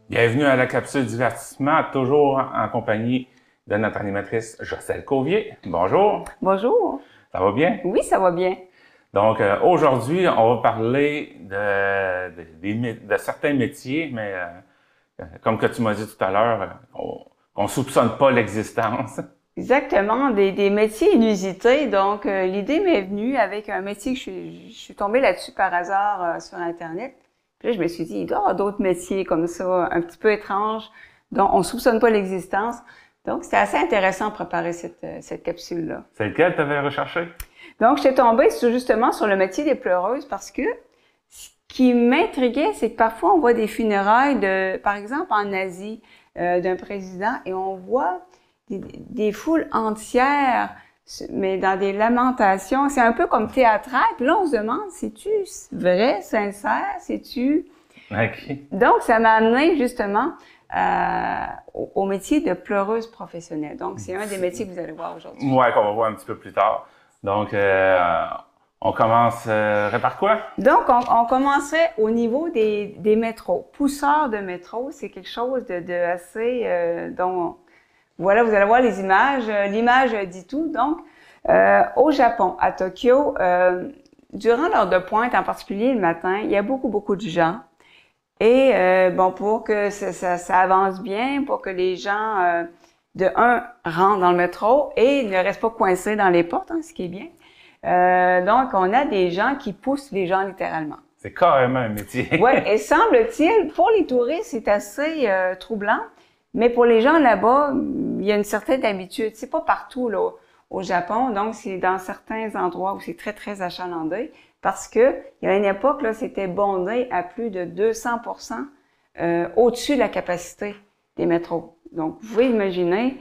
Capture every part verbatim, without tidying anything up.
Bienvenue à la capsule divertissement, toujours en compagnie de notre animatrice Jocelyne Covier. Bonjour. Bonjour. Ça va bien? Oui, ça va bien. Donc, euh, aujourd'hui, on va parler de, de, de, de certains métiers, mais euh, comme que tu m'as dit tout à l'heure, on ne soupçonne pas l'existence. Exactement, des, des métiers inusités. Donc, euh, l'idée m'est venue avec un métier que je suis, je suis tombée là-dessus par hasard euh, sur Internet. Puis là, je me suis dit, il doit y avoir d'autres métiers comme ça, un petit peu étranges, dont on soupçonne pas l'existence. Donc, c'était assez intéressant de préparer cette, cette capsule-là. C'est lequel tu avais recherché? Donc, j'étais tombée sur, justement sur le métier des pleureuses parce que ce qui m'intriguait, c'est que parfois, on voit des funérailles, de, par exemple, en Asie, euh, d'un président, et on voit des, des foules entières, mais dans des lamentations. C'est un peu comme théâtral. Puis là, on se demande, c'est-tu vrai, sincère? C'est-tu... Okay. Donc, ça m'a amené justement euh, au, au métier de pleureuse professionnelle. Donc, c'est un des métiers que vous allez voir aujourd'hui. Oui, qu'on va voir un petit peu plus tard. Donc, euh, on commence euh, par quoi? Donc, on, on commencerait au niveau des, des métros. Pousseur de métro, c'est quelque chose de, de assez... Euh, dont, voilà, vous allez voir les images. L'image dit tout. Donc, euh, au Japon, à Tokyo, euh, durant l'heure de pointe, en particulier le matin, il y a beaucoup, beaucoup de gens. Et, euh, bon, pour que ça, ça, ça avance bien, pour que les gens, euh, de un, rentrent dans le métro et ne restent pas coincés dans les portes, hein, ce qui est bien. Euh, donc, on a des gens qui poussent les gens littéralement. C'est carrément un métier. Oui, et semble-t-il, pour les touristes, c'est assez euh, troublant, mais pour les gens là-bas, il y a une certaine habitude. C'est pas partout là au Japon, donc c'est dans certains endroits où c'est très, très achalandé, parce que il y a une époque, là, c'était bondé à plus de deux cents pour cent euh, au-dessus de la capacité des métros. Donc, vous pouvez imaginer,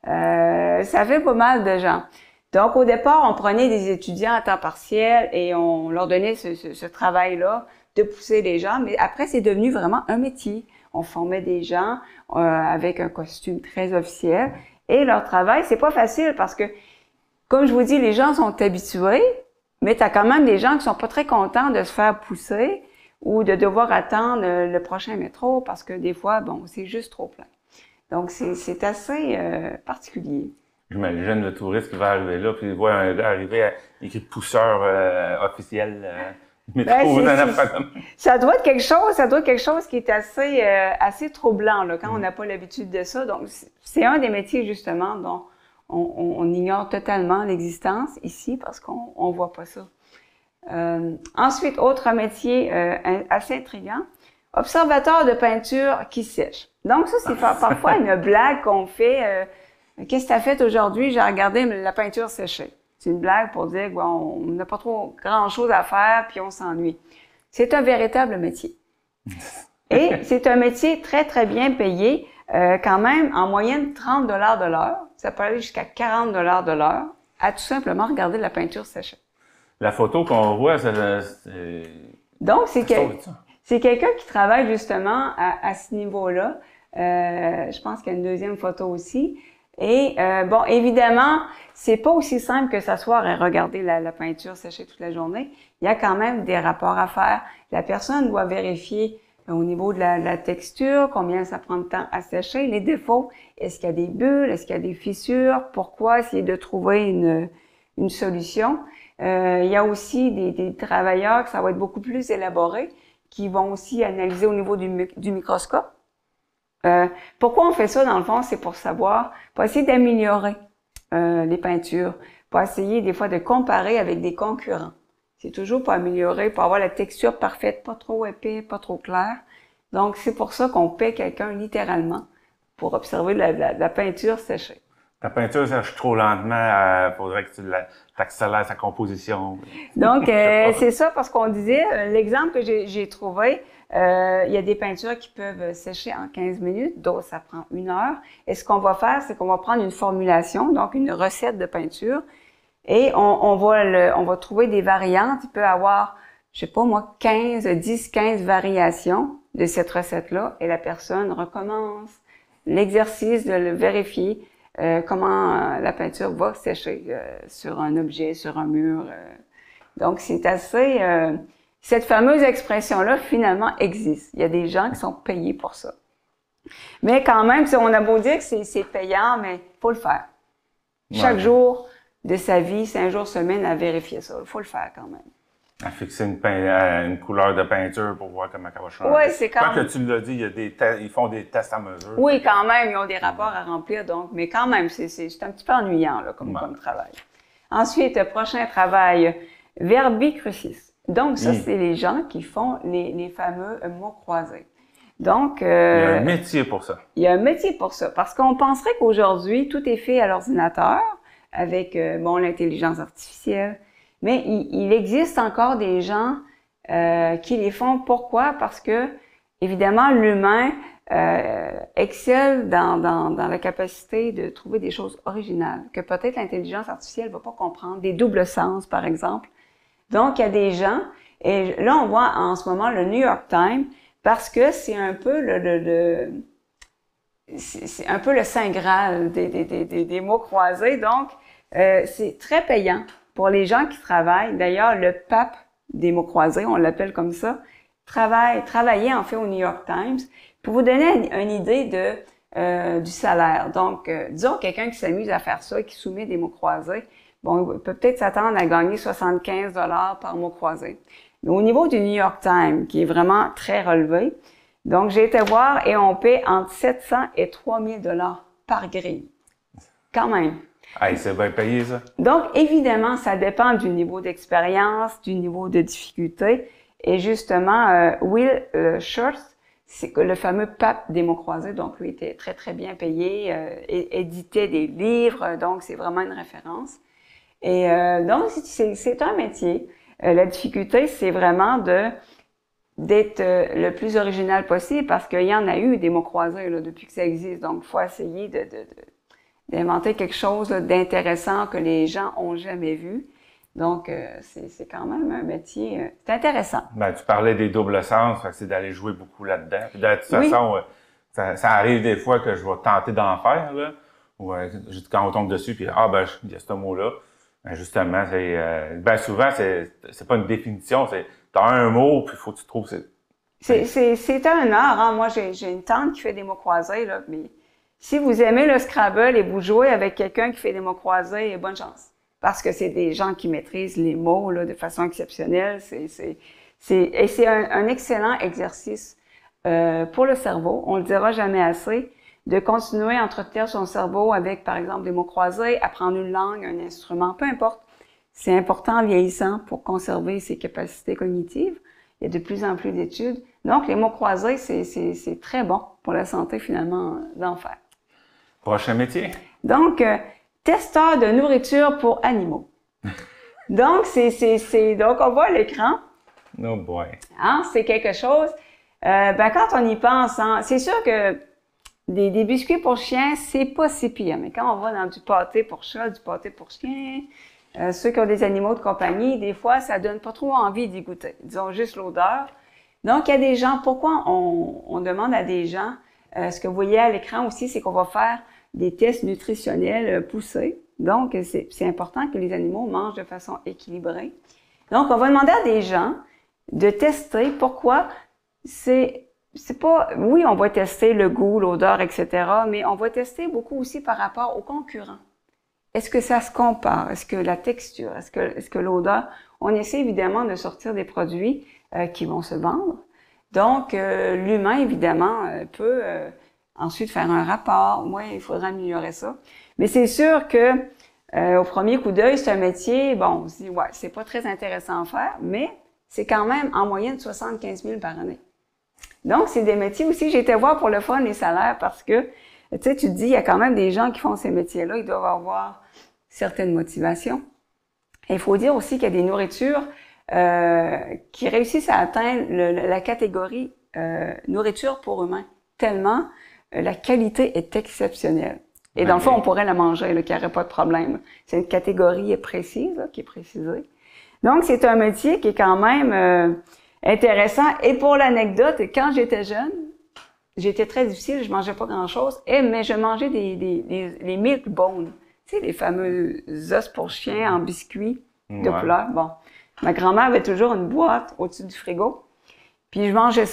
euh, ça fait pas mal de gens. Donc, au départ, on prenait des étudiants à temps partiel et on leur donnait ce, ce, ce travail-là de pousser les gens. Mais après, c'est devenu vraiment un métier. On formait des gens euh, avec un costume très officiel. Et leur travail, c'est pas facile parce que, comme je vous dis, les gens sont habitués, mais tu as quand même des gens qui sont pas très contents de se faire pousser ou de devoir attendre le prochain métro parce que des fois, bon, c'est juste trop plein. Donc, c'est assez euh, particulier. J'imagine le touriste qui va arriver là, puis il voit un gars arriver écrit pousseur euh, officiel euh, métro. Ben, ça doit être quelque chose, ça doit être quelque chose qui est assez euh, assez troublant là, quand mm. on n'a pas l'habitude de ça. Donc, c'est un des métiers justement dont on, on, on ignore totalement l'existence ici parce qu'on on voit pas ça. Euh, ensuite, autre métier euh, assez intriguant, observateur de peinture qui sèche. Donc ça, c'est parfois une blague qu'on fait. Euh, Qu'est-ce que tu as fait aujourd'hui? J'ai regardé la peinture séchée. C'est une blague pour dire qu'on bon, n'a pas trop grand-chose à faire puis on s'ennuie. C'est un véritable métier. Et c'est un métier très, très bien payé, euh, quand même en moyenne trente dollars de l'heure. Ça peut aller jusqu'à quarante dollars de l'heure à tout simplement regarder la peinture séchée. La photo qu'on voit, c'est... Donc, c'est que, c'est quelqu'un qui travaille justement à, à ce niveau-là. Euh, je pense qu'il y a une deuxième photo aussi. Et euh, bon, évidemment, c'est pas aussi simple que s'asseoir et regarder la, la peinture sécher toute la journée. Il y a quand même des rapports à faire. La personne doit vérifier euh, au niveau de la, la texture, combien ça prend de temps à sécher, les défauts. Est-ce qu'il y a des bulles? Est-ce qu'il y a des fissures? Pourquoi? Essayer de trouver une, une solution. Euh, il y a aussi des, des travailleurs que ça va être beaucoup plus élaboré, qui vont aussi analyser au niveau du, du microscope. Euh, pourquoi on fait ça, dans le fond? C'est pour savoir, pour essayer d'améliorer euh, les peintures, pour essayer des fois de comparer avec des concurrents. C'est toujours pour améliorer, pour avoir la texture parfaite, pas trop épais, pas trop clair. Donc, c'est pour ça qu'on paie quelqu'un littéralement pour observer la, la, la peinture séchée. Ta peinture sèche trop lentement, il euh, faudrait que tu accélères sa composition. Donc, euh, c'est ça parce qu'on disait, l'exemple que j'ai trouvé, euh, il y a des peintures qui peuvent sécher en quinze minutes, d'autres ça prend une heure. Et ce qu'on va faire, c'est qu'on va prendre une formulation, donc une recette de peinture, et on, on, va, le, on va trouver des variantes. Il peut avoir, je sais pas moi, quinze, dix, quinze variations de cette recette-là, et la personne recommence l'exercice de le vérifier. Euh, comment euh, la peinture va sécher euh, sur un objet, sur un mur. Euh. Donc, c'est assez... Euh, cette fameuse expression-là, finalement, existe. Il y a des gens qui sont payés pour ça. Mais quand même, on a beau dire que c'est payant, mais il faut le faire. Chaque ouais. jour de sa vie, cinq jours semaine, à vérifier ça. Il faut le faire quand même. À fixer une, une couleur de peinture pour voir comment ça va changer. Oui, c'est quand même... Quand que tu l'as dit, il y a des ils font des tests à mesure. Oui, quand même, ils ont des rapports à remplir, donc, mais quand même, c'est un petit peu ennuyant là, comme, ouais. comme travail. Ensuite, prochain travail, verbicrucis. Donc, ça, mmh. c'est les gens qui font les, les fameux mots croisés. Donc, euh, il y a un métier pour ça. Il y a un métier pour ça, parce qu'on penserait qu'aujourd'hui, tout est fait à l'ordinateur, avec, euh, bon, l'intelligence artificielle, mais il, il existe encore des gens euh, qui les font. Pourquoi? Parce que, évidemment, l'humain euh, excelle dans, dans, dans la capacité de trouver des choses originales, que peut-être l'intelligence artificielle ne va pas comprendre, des doubles sens, par exemple. Donc, il y a des gens, et là, on voit en ce moment le New York Times, parce que c'est un peu le, le, le c'est un peu le saint graal des, des, des, des mots croisés. Donc, euh, c'est très payant pour les gens qui travaillent. D'ailleurs, le pape des mots croisés, on l'appelle comme ça, travaille, travaillait en fait au New York Times. Pour vous donner une, une idée de euh, du salaire. Donc, euh, disons quelqu'un qui s'amuse à faire ça, qui soumet des mots croisés, bon, il peut peut-être s'attendre à gagner soixante-quinze dollars par mot croisé. Mais au niveau du New York Times, qui est vraiment très relevé, donc j'ai été voir et on paie entre sept cents et trois mille dollars par grille. Quand même. Hey, c'est bien payé, ça. Donc, évidemment, ça dépend du niveau d'expérience, du niveau de difficulté. Et justement, euh, Will euh, Schurz, c'est le fameux pape des mots croisés, donc lui était très, très bien payé, euh, et, éditait des livres, donc c'est vraiment une référence. Et euh, donc, c'est un métier. Euh, la difficulté, c'est vraiment de d'être euh, le plus original possible, parce qu'il y en a eu des mots croisés là, depuis que ça existe. Donc, il faut essayer de, de, de, d'inventer quelque chose d'intéressant que les gens ont jamais vu. Donc, euh, c'est quand même un métier, euh, c'est intéressant. Ben, tu parlais des doubles sens, c'est d'aller jouer beaucoup là-dedans. De toute oui. façon, euh, ça, ça arrive des fois que je vais tenter d'en faire, là, ou euh, quand on tombe dessus, puis ah ben, il y a ce mot-là. Ben, justement, c'est euh, ben souvent, c'est c'est pas une définition, c'est t'as un mot, puis il faut que tu trouves... C'est un art, hein. Moi, j'ai une tante qui fait des mots croisés, là, mais si vous aimez le Scrabble et vous jouez avec quelqu'un qui fait des mots croisés, bonne chance. Parce que c'est des gens qui maîtrisent les mots là, de façon exceptionnelle. C'est, c'est, c'est, et c'est un, un excellent exercice euh, pour le cerveau. On le dira jamais assez, de continuer à entretenir son cerveau avec, par exemple, des mots croisés, apprendre une langue, un instrument, peu importe. C'est important en vieillissant pour conserver ses capacités cognitives. Il y a de plus en plus d'études. Donc, les mots croisés, c'est très bon pour la santé, finalement, d'en faire. Prochain métier? Donc, euh, testeur de nourriture pour animaux. Donc, c'est, c'est, c'est, donc on voit l'écran. Oh boy. Hein, c'est quelque chose. Euh, ben, quand on y pense, hein, c'est sûr que des, des biscuits pour chiens, c'est pas si pire. Mais quand on va dans du pâté pour chat, du pâté pour chien, euh, ceux qui ont des animaux de compagnie, des fois, ça donne pas trop envie d'y goûter. Disons juste l'odeur. Donc, il y a des gens, pourquoi on, on demande à des gens, euh, ce que vous voyez à l'écran aussi, c'est qu'on va faire des tests nutritionnels poussés. Donc, c'est important que les animaux mangent de façon équilibrée. Donc, on va demander à des gens de tester. Pourquoi? C'est c'est pas... Oui, on va tester le goût, l'odeur, et cetera, mais on va tester beaucoup aussi par rapport aux concurrents. Est-ce que ça se compare? Est-ce que la texture? Est-ce que, est-ce que l'odeur? On essaie évidemment de sortir des produits euh, qui vont se vendre. Donc, euh, l'humain, évidemment, euh, peut... Euh, ensuite, faire un rapport. Moi, il faudra améliorer ça. Mais c'est sûr que euh, au premier coup d'œil, c'est un métier, bon, on se dit, ouais, c'est pas très intéressant à faire, mais c'est quand même en moyenne soixante-quinze mille par année. Donc, c'est des métiers aussi, j'ai été voir pour le fun les salaires parce que, tu sais, tu te dis, il y a quand même des gens qui font ces métiers-là, ils doivent avoir certaines motivations. Et il faut dire aussi qu'il y a des nourritures euh, qui réussissent à atteindre le, la catégorie euh, nourriture pour humains, tellement la qualité est exceptionnelle. Et dans le fond, on pourrait la manger, là, qu'il n'y aurait pas de problème. C'est une catégorie précise, là, qui est précisée. Donc, c'est un métier qui est quand même euh, intéressant. Et pour l'anecdote, quand j'étais jeune, j'étais très difficile, je mangeais pas grand-chose, et mais je mangeais des, des, des les milk bones, tu sais, les fameux os pour chien en biscuits de ouais. couleur. Bon, ma grand-mère avait toujours une boîte au-dessus du frigo, puis je mangeais ça.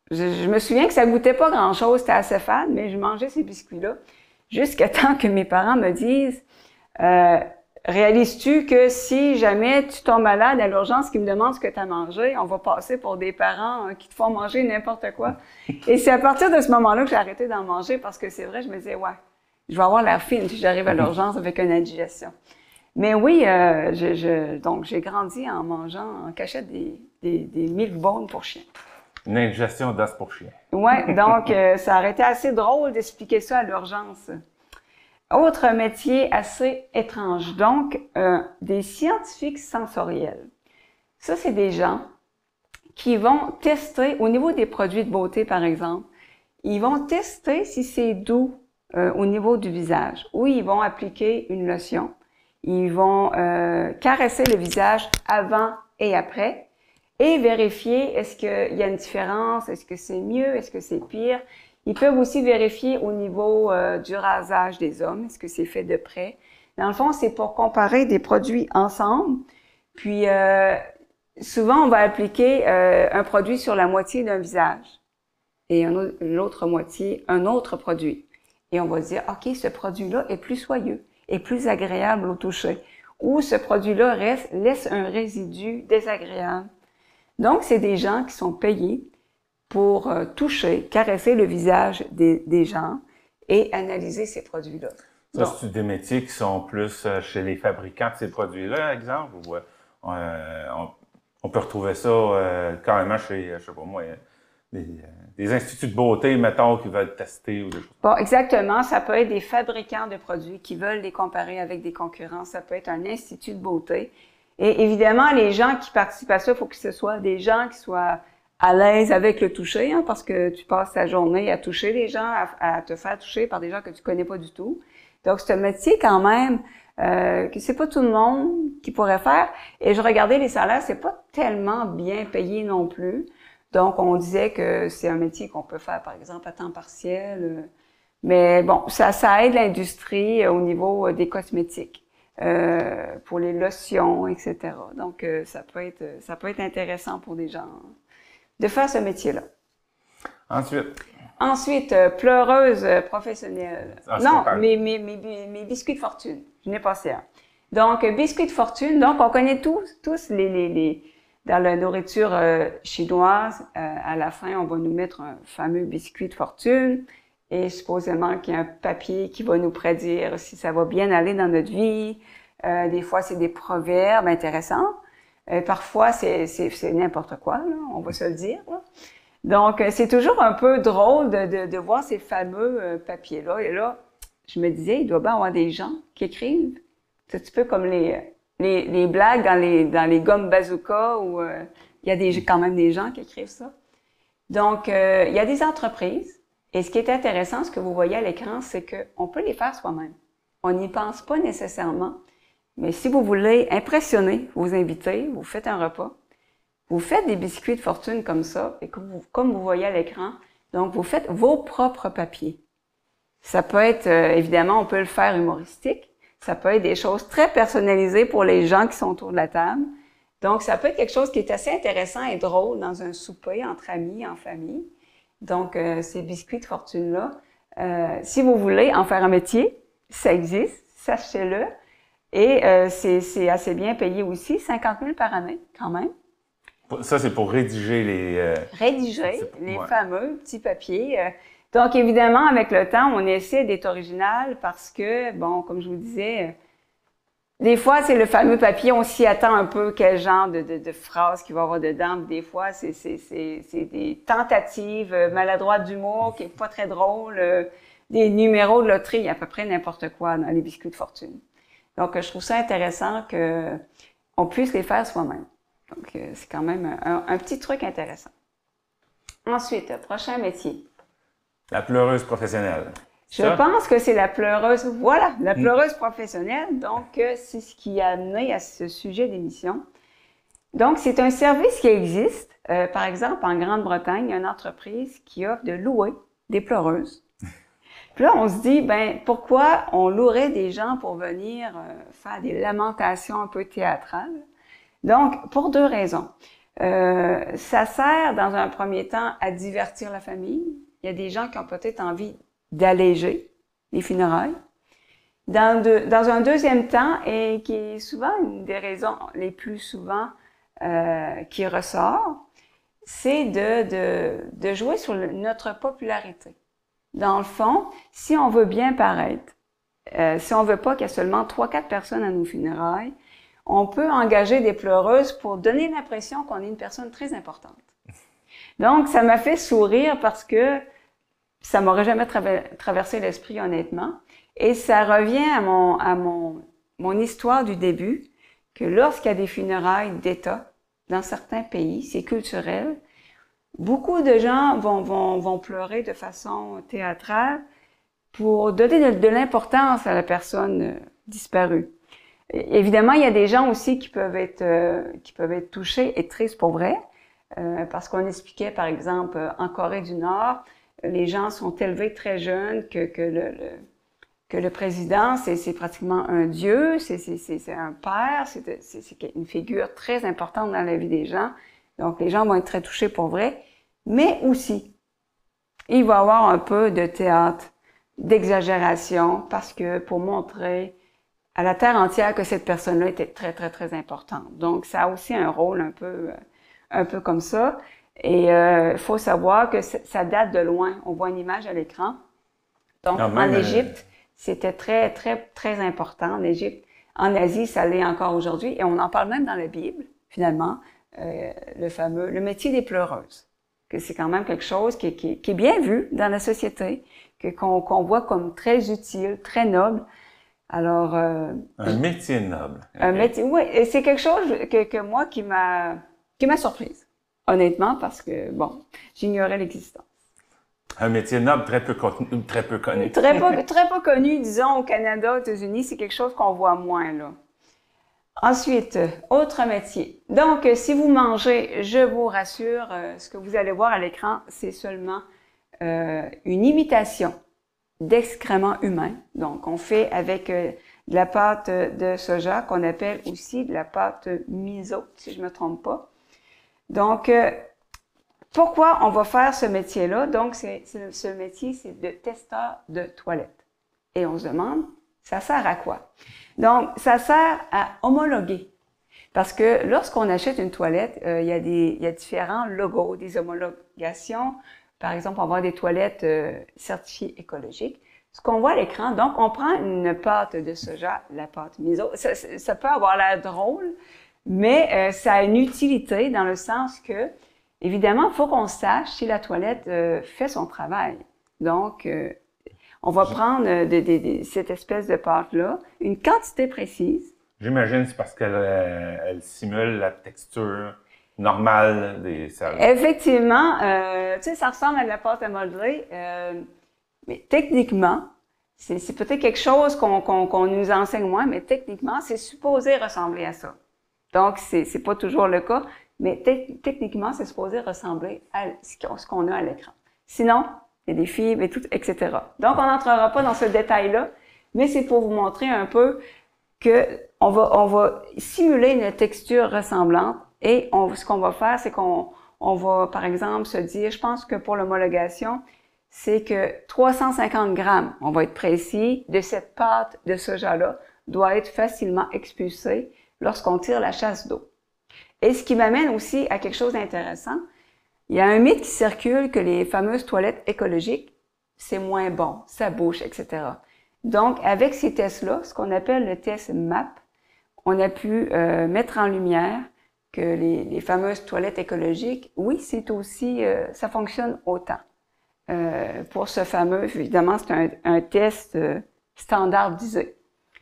je, je me souviens que ça goûtait pas grand-chose, c'était assez fade, mais je mangeais ces biscuits-là jusqu'à temps que mes parents me disent euh, « Réalises-tu que si jamais tu tombes malade à l'urgence, qu'ils me demandent ce que tu as mangé, on va passer pour des parents hein, qui te font manger n'importe quoi. » Et c'est à partir de ce moment-là que j'ai arrêté d'en manger parce que c'est vrai, je me disais « Ouais, je vais avoir l'air fine si j'arrive à l'urgence avec une indigestion. » Mais oui, euh, je, je, donc j'ai grandi en mangeant en cachette des, des, des milk-bones pour chiens. Une indigestion d'os pour chien. Oui, donc euh, ça aurait été assez drôle d'expliquer ça à l'urgence. Autre métier assez étrange, donc euh, des scientifiques sensoriels. Ça, c'est des gens qui vont tester, au niveau des produits de beauté par exemple, ils vont tester si c'est doux euh, au niveau du visage, ou ils vont appliquer une lotion. Ils vont euh, caresser le visage avant et après et vérifier est-ce qu'il y a une différence, est-ce que c'est mieux, est-ce que c'est pire. Ils peuvent aussi vérifier au niveau euh, du rasage des hommes, est-ce que c'est fait de près. Dans le fond, c'est pour comparer des produits ensemble. Puis, euh, souvent, on va appliquer euh, un produit sur la moitié d'un visage et l'autre moitié, un autre produit. Et on va dire, OK, ce produit-là est plus soyeux, est plus agréable au toucher. Ou ce produit-là reste, laisse un résidu désagréable. Donc, c'est des gens qui sont payés pour euh, toucher, caresser le visage des, des gens et analyser ces produits-là. Ça, c'est des métiers qui sont plus euh, chez les fabricants de ces produits-là, exemple? Ou euh, on, on peut retrouver ça euh, carrément chez, je sais pas moi, des, des instituts de beauté, mettons, qui veulent tester ou des choses. Bon, exactement. Ça peut être des fabricants de produits qui veulent les comparer avec des concurrents. Ça peut être un institut de beauté. Et évidemment, les gens qui participent à ça, il faut que ce soit des gens qui soient à l'aise avec le toucher, hein, parce que tu passes ta journée à toucher les gens, à, à te faire toucher par des gens que tu connais pas du tout. Donc, c'est un métier quand même euh, que c'est pas tout le monde qui pourrait faire. Et je regardais les salaires, c'est pas tellement bien payé non plus. Donc, on disait que c'est un métier qu'on peut faire, par exemple, à temps partiel. Mais bon, ça, ça aide l'industrie au niveau des cosmétiques, euh, pour les lotions, et cetera. Donc, euh, ça peut être, ça peut être intéressant pour des gens de faire ce métier-là. Ensuite. Ensuite, euh, pleureuse professionnelle. Ah, non, mes, mes, mes, mes biscuits de fortune. Je n'ai pas ça. Donc, biscuits de fortune. Donc, on connaît tous, tous les, les, les dans la nourriture euh, chinoise. Euh, à la fin, on va nous mettre un fameux biscuit de fortune. Et supposément qu'il y a un papier qui va nous prédire si ça va bien aller dans notre vie. Euh, des fois, c'est des proverbes intéressants. Euh, parfois, c'est, c'est, c'est n'importe quoi, là, on va se le dire. Là. Donc, c'est toujours un peu drôle de, de, de voir ces fameux euh, papiers-là. Et là, je me disais, il doit bien y avoir des gens qui écrivent. C'est un petit peu comme les, les, les blagues dans les, dans les gommes bazooka où euh, il y a des, quand même des gens qui écrivent ça. Donc, euh, il y a des entreprises. Et ce qui est intéressant, ce que vous voyez à l'écran, c'est qu'on peut les faire soi-même. On n'y pense pas nécessairement. Mais si vous voulez impressionner vos invités, vous faites un repas, vous faites des biscuits de fortune comme ça, et comme vous, comme vous voyez à l'écran, donc vous faites vos propres papiers. Ça peut être, euh, évidemment, on peut le faire humoristique, ça peut être des choses très personnalisées pour les gens qui sont autour de la table. Donc, ça peut être quelque chose qui est assez intéressant et drôle dans un souper entre amis, en famille. Donc, euh, ces biscuits de fortune-là, euh, si vous voulez en faire un métier, ça existe, sachez-le. Et euh, c'est, c'est assez bien payé aussi, cinquante mille par année, quand même. Ça, c'est pour rédiger les... Euh... Rédiger les ouais. fameux petits papiers. Donc, évidemment, avec le temps, on essaie d'être original parce que, bon, comme je vous disais, des fois, c'est le fameux papier, on s'y attend un peu quel genre de, de, de phrases qu'il va y avoir dedans. Des fois, c'est, c'est, c'est, c'est des tentatives maladroites d'humour qui n'est pas très drôle, des numéros de loterie, à peu près n'importe quoi dans les biscuits de fortune. Donc, je trouve ça intéressant qu'on puisse les faire soi-même. Donc, c'est quand même un, un petit truc intéressant. Ensuite, prochain métier. La pleureuse professionnelle. Je ça? pense que c'est la pleureuse, voilà, la pleureuse mmh. professionnelle. Donc, c'est ce qui a amené à ce sujet d'émission. Donc, c'est un service qui existe. Euh, par exemple, en Grande-Bretagne, il y a une entreprise qui offre de louer des pleureuses. Puis là, on se dit, ben pourquoi on louerait des gens pour venir euh, faire des lamentations un peu théâtrales? Donc, pour deux raisons. Euh, ça sert, dans un premier temps, à divertir la famille. Il y a des gens qui ont peut-être envie d'alléger les funérailles. Dans, de, dans un deuxième temps, et qui est souvent une des raisons les plus souvent euh, qui ressort, c'est de, de, de jouer sur le, notre popularité. Dans le fond, si on veut bien paraître, euh, si on veut pas qu'il y ait seulement trois quatre personnes à nos funérailles, on peut engager des pleureuses pour donner l'impression qu'on est une personne très importante. Donc, ça m'a fait sourire parce que ça m'aurait jamais tra- traversé l'esprit, honnêtement. Et ça revient à mon, à mon, mon histoire du début, que lorsqu'il y a des funérailles d'État dans certains pays, c'est culturel, beaucoup de gens vont, vont, vont pleurer de façon théâtrale pour donner de, de l'importance à la personne euh, disparue. Et, évidemment, il y a des gens aussi qui peuvent être, euh, qui peuvent être touchés et tristes pour vrai, euh, parce qu'on expliquait, par exemple, en Corée du Nord, les gens sont élevés très jeunes, que, que le, le que le président, c'est, c'est pratiquement un dieu, c'est, c'est, c'est, c'est un père, c'est, c'est, c'est une figure très importante dans la vie des gens. Donc, les gens vont être très touchés pour vrai. Mais aussi, il va y avoir un peu de théâtre, d'exagération, parce que pour montrer à la terre entière que cette personne-là était très, très, très importante. Donc, ça a aussi un rôle un peu, un peu comme ça. Et il euh, faut savoir que ça date de loin. On voit une image à l'écran. Donc, non, en Égypte, c'était très, très, très important en Égypte. En Asie, ça l'est encore aujourd'hui. Et on en parle même dans la Bible, finalement, euh, le fameux, le métier des pleureuses. Que c'est quand même quelque chose qui, qui, qui est bien vu dans la société, que, qu'on, qu'on voit comme très utile, très noble. Alors... Euh, un métier noble. Un okay. métier, oui. Et c'est quelque chose que, que moi qui m'a, qui m'a surprise, honnêtement, parce que, bon, j'ignorais l'existence. Un métier noble très peu connu. Très peu connu, très peu, très peu connu, disons, au Canada, aux États-Unis, c'est quelque chose qu'on voit moins, là. Ensuite, autre métier. Donc, si vous mangez, je vous rassure, euh, ce que vous allez voir à l'écran, c'est seulement euh, une imitation d'excréments humains. Donc, on fait avec euh, de la pâte de soja, qu'on appelle aussi de la pâte miso, si je me trompe pas. Donc, euh, pourquoi on va faire ce métier-là? Donc, c'est, c'est, ce métier, c'est de testeur de toilettes. Et on se demande, ça sert à quoi? Donc, ça sert à homologuer. Parce que lorsqu'on achète une toilette, euh, il y a des, il y a différents logos, des homologations. Par exemple, on va avoir des toilettes euh, certifiées écologiques. Ce qu'on voit à l'écran, donc, on prend une pâte de soja, la pâte miso. Ça, ça peut avoir l'air drôle, mais euh, ça a une utilité dans le sens que, évidemment, il faut qu'on sache si la toilette euh, fait son travail. Donc, euh, on va prendre euh, de, de, de, cette espèce de pâte-là, une quantité précise. J'imagine que c'est parce qu'elle euh, elle simule la texture normale des salades. Effectivement, euh, tu sais, ça ressemble à de la pâte à modeler, euh, mais techniquement, c'est, c'est peut-être quelque chose qu'on, qu'on, qu'on nous enseigne moins, mais techniquement, c'est supposé ressembler à ça. Donc, c'est, c'est pas toujours le cas. Mais te- techniquement, c'est supposé ressembler à ce qu'on a à l'écran. Sinon, il y a des fibres et tout, et cetera. Donc, on n'entrera pas dans ce détail-là, mais c'est pour vous montrer un peu que on va, on va simuler une texture ressemblante et on, ce qu'on va faire, c'est qu'on on va, par exemple, se dire, je pense que pour l'homologation, c'est que trois cent cinquante grammes, on va être précis, de cette pâte de soja-là doit être facilement expulsée lorsqu'on tire la chasse d'eau. Et ce qui m'amène aussi à quelque chose d'intéressant, il y a un mythe qui circule que les fameuses toilettes écologiques, c'est moins bon, ça bouche, et cetera. Donc, avec ces tests-là, ce qu'on appelle le test M A P, on a pu euh, mettre en lumière que les, les fameuses toilettes écologiques, oui, c'est aussi, euh, ça fonctionne autant. Euh, pour ce fameux, évidemment, c'est un, un test euh, standardisé.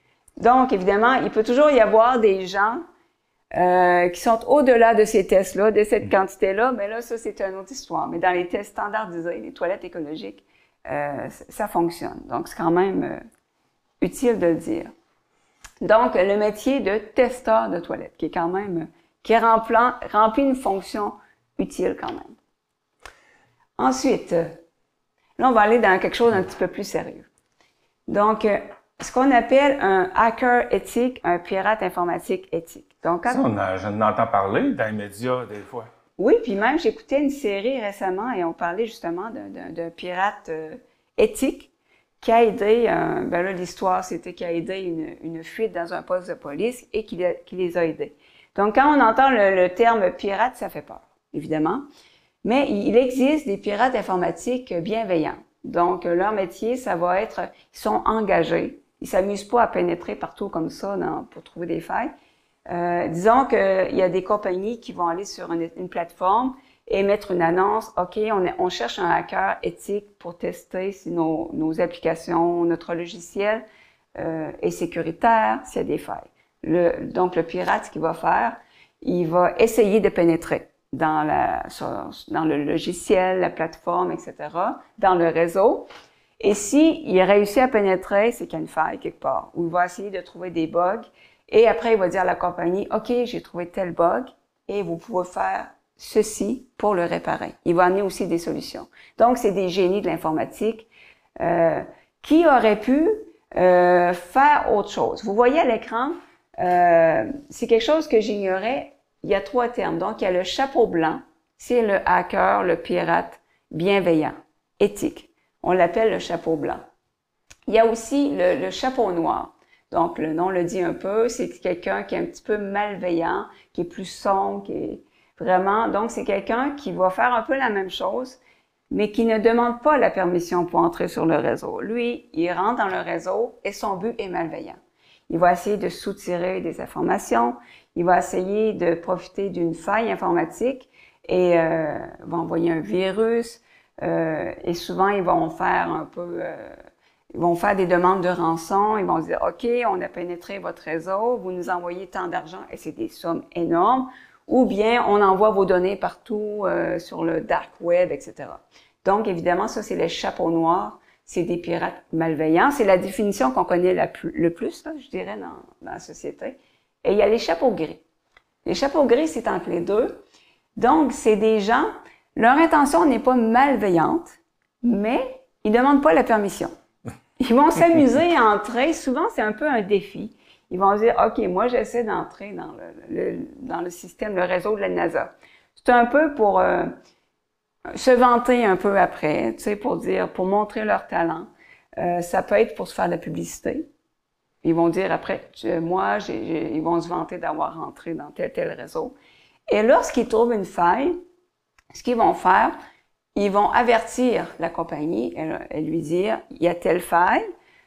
Donc, évidemment, il peut toujours y avoir des gens Euh, qui sont au-delà de ces tests-là, de cette quantité-là, mais là, ça, c'est une autre histoire. Mais dans les tests standardisés, les toilettes écologiques, euh, ça fonctionne. Donc, c'est quand même euh, utile de le dire. Donc, le métier de testeur de toilettes, qui est quand même, qui remplit, remplit une fonction utile quand même. Ensuite, là, on va aller dans quelque chose d'un petit peu plus sérieux. Donc, euh, ce qu'on appelle un hacker éthique, un pirate informatique éthique. Donc, quand... Ça, on a, j'en entends parler dans les médias des fois. Oui, puis même, j'écoutais une série récemment et on parlait justement d'un, d'un pirate euh, éthique qui a aidé, euh, ben là, l'histoire, c'était qu'il a aidé une, une fuite dans un poste de police et qui, qui les a aidés. Donc, quand on entend le, le terme pirate, ça fait peur, évidemment. Mais il existe des pirates informatiques bienveillants. Donc, leur métier, ça va être, ils sont engagés. Ils s'amusent pas à pénétrer partout comme ça dans, pour trouver des failles. Euh, disons qu'il y a des compagnies qui vont aller sur une, une plateforme et mettre une annonce. OK, on, est, on cherche un hacker éthique pour tester si nos, nos applications, notre logiciel euh, est sécuritaire, s'il y a des failles. Le, donc, le pirate, ce qu'il va faire, il va essayer de pénétrer dans, la, sur, dans le logiciel, la plateforme, et cetera, dans le réseau. Et s'il réussit à pénétrer, c'est qu'il y a une faille quelque part, où il va essayer de trouver des bugs. Et après, il va dire à la compagnie, OK, j'ai trouvé tel bug et vous pouvez faire ceci pour le réparer. Il va amener aussi des solutions. Donc, c'est des génies de l'informatique euh, qui auraient pu euh, faire autre chose. Vous voyez à l'écran, euh, c'est quelque chose que j'ignorais. Il y a trois termes. Donc, il y a le chapeau blanc, c'est le hacker, le pirate bienveillant, éthique. On l'appelle le chapeau blanc. Il y a aussi le, le chapeau noir. Donc, le nom le dit un peu, c'est quelqu'un qui est un petit peu malveillant, qui est plus sombre, qui est vraiment... Donc, c'est quelqu'un qui va faire un peu la même chose, mais qui ne demande pas la permission pour entrer sur le réseau. Lui, il rentre dans le réseau et son but est malveillant. Il va essayer de soutirer des informations, il va essayer de profiter d'une faille informatique et euh, va envoyer un virus. Euh, et souvent, ils vont faire un peu... Euh, Ils vont faire des demandes de rançon, ils vont dire « OK, on a pénétré votre réseau, vous nous envoyez tant d'argent » et c'est des sommes énormes. Ou bien, on envoie vos données partout euh, sur le dark web, et cetera. Donc, évidemment, ça, c'est les chapeaux noirs. C'est des pirates malveillants. C'est la définition qu'on connaît la plus, le plus, là, je dirais, dans, dans la société. Et il y a les chapeaux gris. Les chapeaux gris, c'est entre les deux. Donc, c'est des gens, leur intention n'est pas malveillante, mais ils ne demandent pas la permission. Ils vont s'amuser à entrer. Souvent, c'est un peu un défi. Ils vont dire, OK, moi, j'essaie d'entrer dans le, le, dans le système, le réseau de la NASA. C'est un peu pour euh, se vanter un peu après, tu sais, pour dire, pour montrer leur talent. Euh, ça peut être pour se faire de la publicité. Ils vont dire après, moi, j'ai, j'ai, ils vont se vanter d'avoir entré dans tel tel réseau. Et lorsqu'ils trouvent une faille, ce qu'ils vont faire, ils vont avertir la compagnie et, et lui dire, il y a telle faille,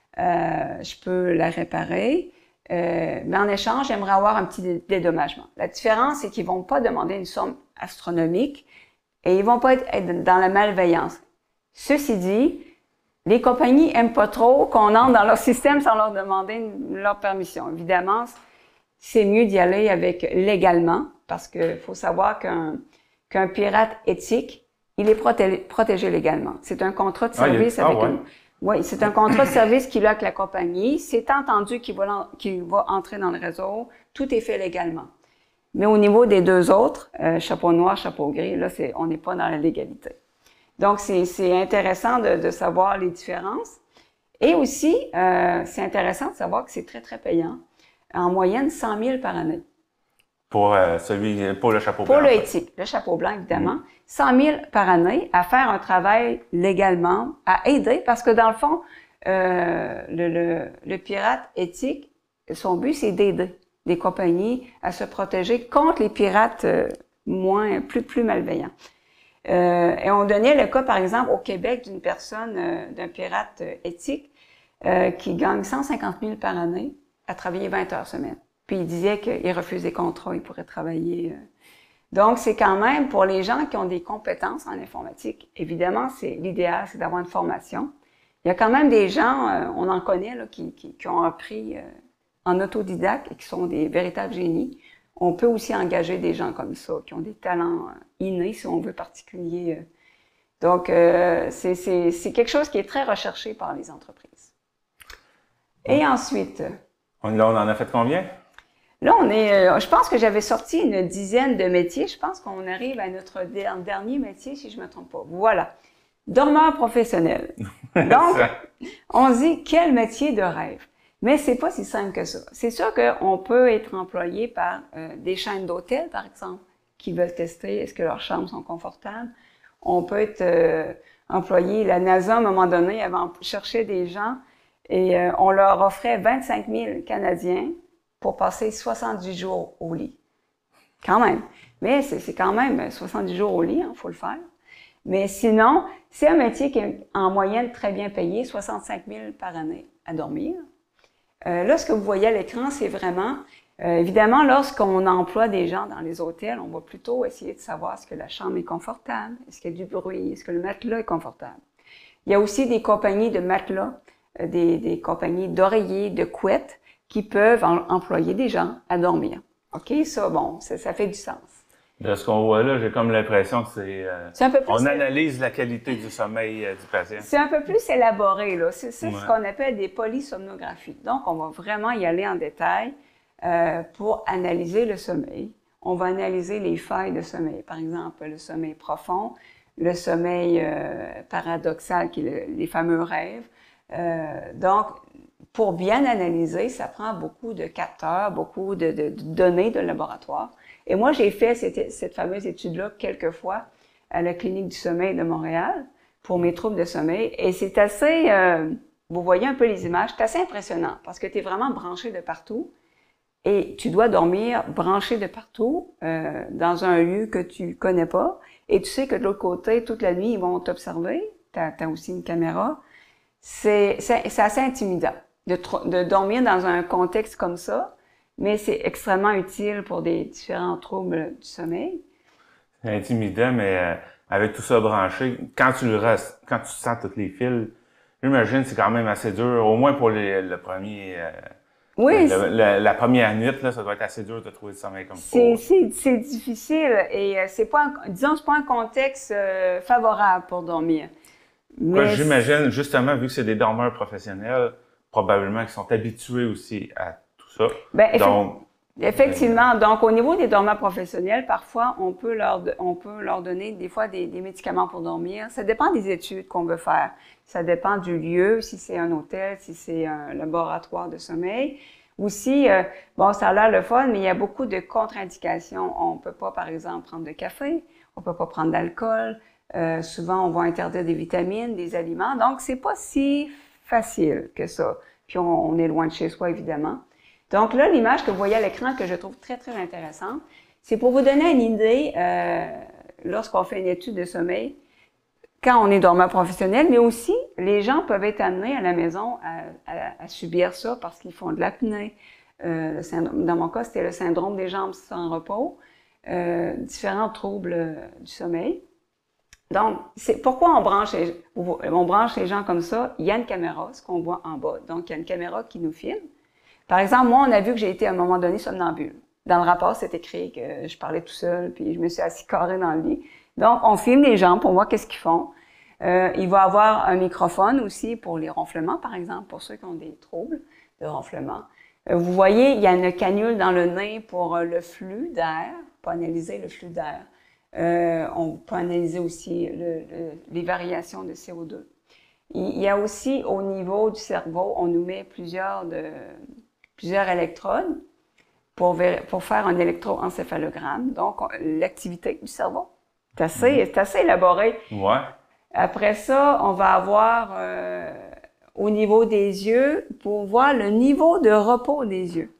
euh, je peux la réparer, euh, mais en échange, j'aimerais avoir un petit dédommagement. La différence, c'est qu'ils vont pas demander une somme astronomique et ils vont pas être, être dans la malveillance. Ceci dit, les compagnies aiment pas trop qu'on entre dans leur système sans leur demander une, leur permission. Évidemment, c'est mieux d'y aller avec légalement parce qu'il faut savoir qu'un, qu'un pirate éthique, il est protégé, protégé légalement. C'est un contrat de service ah, a... avec ah, ouais. une... Oui, c'est un contrat de service qu'il a avec la compagnie. C'est entendu qu'il va, qu'il va entrer dans le réseau. Tout est fait légalement. Mais au niveau des deux autres, euh, chapeau noir, chapeau gris, là, c'est, on n'est pas dans la légalité. Donc, c'est, c'est intéressant de, de savoir les différences. Et aussi, euh, c'est intéressant de savoir que c'est très, très payant. En moyenne, cent mille par année. Pour euh, celui, pour le chapeau pour blanc. Pour le éthique, le chapeau blanc, évidemment. Mmh. cent mille par année à faire un travail légalement, à aider, parce que dans le fond, euh, le, le, le pirate éthique, son but, c'est d'aider les compagnies à se protéger contre les pirates euh, moins, plus, plus malveillants. Euh, et on donnait le cas, par exemple, au Québec, d'une personne, euh, d'un pirate euh, éthique, euh, qui gagne cent cinquante mille par année à travailler vingt heures semaine. Puis il disait qu'il refuse des contrats, il pourrait travailler. Euh. Donc, c'est quand même pour les gens qui ont des compétences en informatique. Évidemment, c'est l'idéal, c'est d'avoir une formation. Il y a quand même des gens, euh, on en connaît, là, qui, qui, qui ont appris euh, en autodidacte et qui sont des véritables génies. On peut aussi engager des gens comme ça, qui ont des talents euh, innés, si on veut, particuliers. Euh. Donc, euh, c'est, c'est, c'est quelque chose qui est très recherché par les entreprises. Et ensuite... On, là, on en a fait combien? Là, on est, euh, je pense que j'avais sorti une dizaine de métiers. Je pense qu'on arrive à notre dernier métier, si je ne me trompe pas. Voilà. Dormeur professionnel. Donc, on dit, quel métier de rêve? Mais c'est pas si simple que ça. C'est sûr qu'on peut être employé par euh, des chaînes d'hôtels, par exemple, qui veulent tester est-ce que leurs chambres sont confortables. On peut être euh, employé. La NASA, à un moment donné, avait cherché des gens et euh, on leur offrait vingt-cinq mille Canadiens pour passer soixante-dix jours au lit. Quand même. Mais c'est quand même soixante-dix jours au lit, il hein, faut le faire. Mais sinon, c'est un métier qui est en moyenne très bien payé, soixante-cinq mille par année à dormir. Euh, là, ce que vous voyez à l'écran, c'est vraiment, euh, évidemment, lorsqu'on emploie des gens dans les hôtels, on va plutôt essayer de savoir est-ce que la chambre est confortable, est-ce qu'il y a du bruit, est-ce que le matelas est confortable. Il y a aussi des compagnies de matelas, euh, des, des compagnies d'oreillers, de couettes, qui peuvent en, employer des gens à dormir. OK? Ça, bon, ça, ça fait du sens. De ce qu'on voit là, j'ai comme l'impression que c'est... Euh, un peu plus on analyse la qualité du sommeil euh, du patient. C'est un peu plus élaboré, là. C'est ça, ouais. Ce qu'on appelle des polysomnographies. Donc, on va vraiment y aller en détail euh, pour analyser le sommeil. On va analyser les failles de sommeil. Par exemple, le sommeil profond, le sommeil euh, paradoxal, qui est le, les fameux rêves. Euh, donc, pour bien analyser, ça prend beaucoup de capteurs, beaucoup de, de, de données de laboratoire. Et moi, j'ai fait cette, cette fameuse étude-là quelques fois à la Clinique du sommeil de Montréal pour mes troubles de sommeil. Et c'est assez, euh, vous voyez un peu les images, c'est assez impressionnant parce que tu es vraiment branché de partout et tu dois dormir branché de partout euh, dans un lieu que tu connais pas. Et tu sais que de l'autre côté, toute la nuit, ils vont t'observer. Tu as aussi une caméra. C'est assez intimidant de, de dormir dans un contexte comme ça. Mais c'est extrêmement utile pour des différents troubles du sommeil. C'est intimidant, mais euh, avec tout ça branché, quand tu le restes, quand tu sens tous les fils, j'imagine c'est quand même assez dur, au moins pour les, le premier, euh, oui, le, le, la première nuit, là, ça doit être assez dur de trouver le sommeil comme ça. C'est difficile et euh, c'est pas, un, disons, c'est pas un contexte euh, favorable pour dormir. Mais j'imagine, justement, vu que c'est des dormeurs professionnels, probablement qu'ils sont habitués aussi à ça. Ben, donc, effectivement. Donc, au niveau des dormeurs professionnels, parfois, on peut leur, on peut leur donner des fois des, des médicaments pour dormir. Ça dépend des études qu'on veut faire. Ça dépend du lieu, si c'est un hôtel, si c'est un laboratoire de sommeil. Aussi, euh, bon, ça a l'air le fun, mais il y a beaucoup de contre-indications. On peut pas, par exemple, prendre de café. On peut pas prendre d'alcool. Euh, souvent, on va interdire des vitamines, des aliments. Donc, c'est pas si facile que ça. Puis, on, on est loin de chez soi, évidemment. Donc là, l'image que vous voyez à l'écran, que je trouve très, très intéressante, c'est pour vous donner une idée, euh, lorsqu'on fait une étude de sommeil, quand on est dormeur professionnel, mais aussi, les gens peuvent être amenés à la maison à, à, à subir ça parce qu'ils font de l'apnée. Euh, dans mon cas, c'était le syndrome des jambes sans repos, euh, différents troubles euh, du sommeil. Donc, c'est pourquoi on branche, les, on branche les gens comme ça. Il y a une caméra, ce qu'on voit en bas. Donc, il y a une caméra qui nous filme. Par exemple, moi, on a vu que j'ai été à un moment donné somnambule. Dans le rapport, c'est écrit que je parlais tout seul, puis je me suis assis carré dans le lit. Donc, on filme les gens pour voir qu'est-ce qu'ils font. Euh, il va avoir un microphone aussi pour les ronflements, par exemple, pour ceux qui ont des troubles de ronflement. Euh, vous voyez, il y a une canule dans le nez pour euh, le flux d'air, pour analyser le flux d'air. Euh, on peut analyser aussi le, le, les variations de C O deux. Il y a aussi, au niveau du cerveau, on nous met plusieurs de... plusieurs électrodes pour, pour faire un électroencéphalogramme. Donc, l'activité du cerveau. C'est assez, mmh. assez élaboré. Ouais. Après ça, on va avoir euh, au niveau des yeux pour voir le niveau de repos des yeux.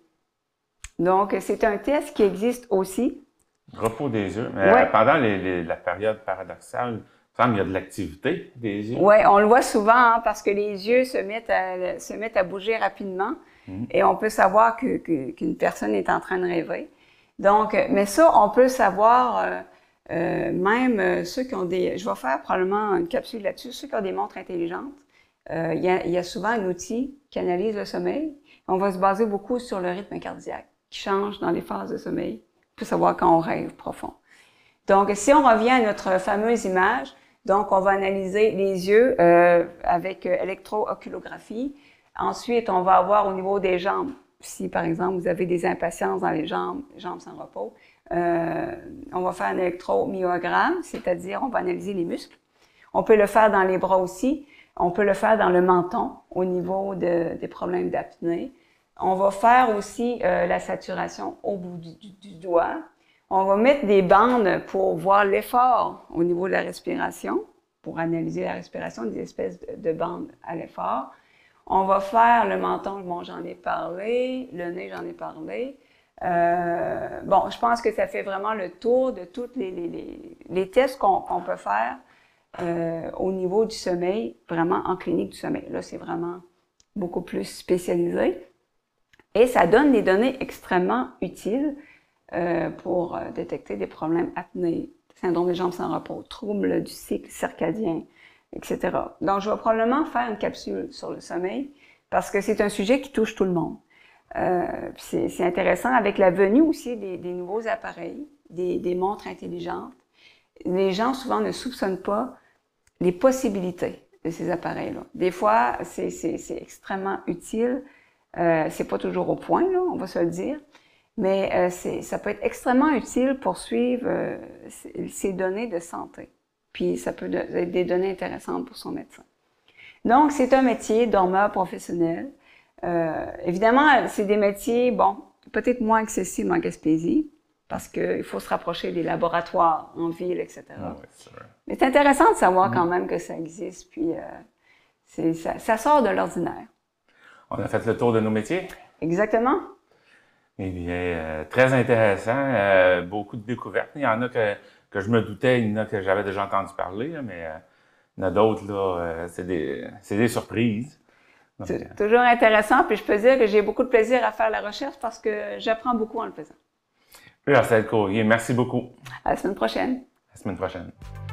Donc, c'est un test qui existe aussi. Repos des yeux. Mais ouais. Pendant les, les, la période paradoxale, il y a de l'activité des yeux. Oui, on le voit souvent hein, parce que les yeux se mettent à, se mettent à bouger rapidement. Mmh. Et on peut savoir que, que, qu'une personne est en train de rêver. Donc, mais ça, on peut savoir, euh, euh, même euh, ceux qui ont des... Je vais faire probablement une capsule là-dessus. Ceux qui ont des montres intelligentes, euh, il y a, il y a souvent un outil qui analyse le sommeil. On va se baser beaucoup sur le rythme cardiaque qui change dans les phases de sommeil pour savoir quand on rêve profond. Donc, si on revient à notre fameuse image, donc on va analyser les yeux euh, avec euh, électro-oculographie. Ensuite, on va avoir au niveau des jambes, si par exemple vous avez des impatiences dans les jambes, jambes sans repos, euh, on va faire un électromyogramme, c'est-à-dire on va analyser les muscles. On peut le faire dans les bras aussi. On peut le faire dans le menton, au niveau de, des problèmes d'apnée. On va faire aussi euh, la saturation au bout du, du, du doigt. On va mettre des bandes pour voir l'effort au niveau de la respiration, pour analyser la respiration, des espèces de, de bandes à l'effort. On va faire le menton, bon, j'en ai parlé, le nez, j'en ai parlé. Euh, bon, je pense que ça fait vraiment le tour de tous les, les, les, les tests qu'on qu'on peut faire euh, au niveau du sommeil, vraiment en clinique du sommeil. Là, c'est vraiment beaucoup plus spécialisé. Et ça donne des données extrêmement utiles euh, pour euh, détecter des problèmes apnée, syndrome des jambes sans repos, troubles du cycle circadien, et cetera. Donc, je vais probablement faire une capsule sur le sommeil parce que c'est un sujet qui touche tout le monde. Euh, c'est intéressant avec la venue aussi des, des nouveaux appareils, des, des montres intelligentes. Les gens souvent ne soupçonnent pas les possibilités de ces appareils-là. Des fois, c'est extrêmement utile. Euh, c'est pas toujours au point, là, on va se le dire, mais euh, ça peut être extrêmement utile pour suivre euh, ces données de santé. Puis ça peut être des données intéressantes pour son médecin. Donc, c'est un métier dormeur professionnel. Euh, évidemment, c'est des métiers, bon, peut-être moins accessibles en Gaspésie, parce qu'il faut se rapprocher des laboratoires en ville, et cetera. Oh, oui, mais c'est intéressant de savoir mmh. quand même que ça existe, puis euh, ça, ça sort de l'ordinaire. On a fait le tour de nos métiers. Exactement. Eh bien, euh, très intéressant, euh, beaucoup de découvertes. Il y en a que, que je me doutais, il y en a que j'avais déjà entendu parler, là, mais euh, il y en a d'autres, là, euh, c'est des, c'est des surprises. C'est toujours intéressant, puis je peux dire que j'ai beaucoup de plaisir à faire la recherche parce que j'apprends beaucoup en le faisant. Marcel Courrier, merci beaucoup. À la semaine prochaine. À la semaine prochaine.